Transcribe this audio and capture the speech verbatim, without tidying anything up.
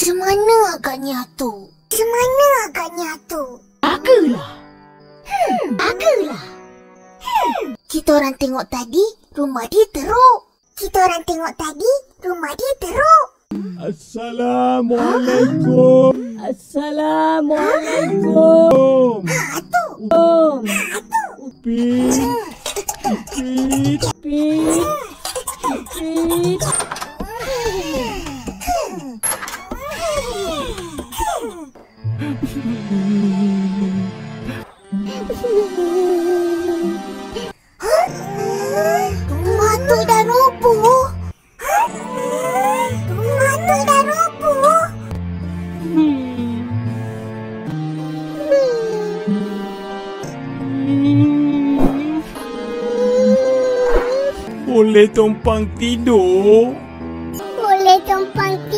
Macam mana agaknya tu? Macam mana agaknya tu? Agalah. Hmm, agalah. Hmm. Kita orang tengok tadi, rumah dia teruk. Kita orang tengok tadi, rumah dia teruk. Assalamualaikum. Assalamualaikum. Ha tu. Om. Ha tu. Upit. Upit. Pit. Pit. Rumah tu dah roboh. Rumah tu dah roboh. Boleh tumpang tidur? Boleh tumpang